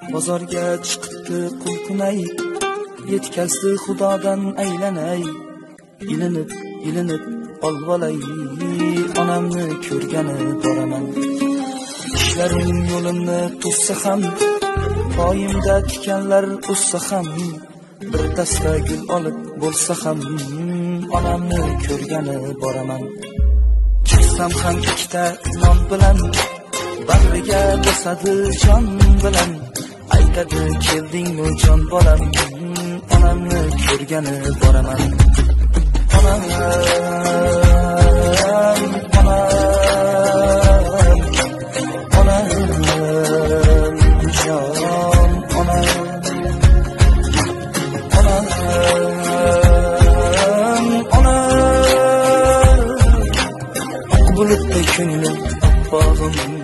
bozorga chiqibdi qulqinay, yetkazdi xudodan aylanay, ilinib olvolay, onamni ko'rgani boraman. Ishlarim yo'limni to'ssa ham, poyimda tikanlar o'ssa ham, bir dasta gul olib bo'lsa ham, onamni ko'rgani boraman. Chiqsam ham ikkita non bilan, bag'riga bosadi jon bilan, aytadi keldingmi jon bolam, onamni ko'rgani boraman. Onam, bulutday ko'nglim, bog'im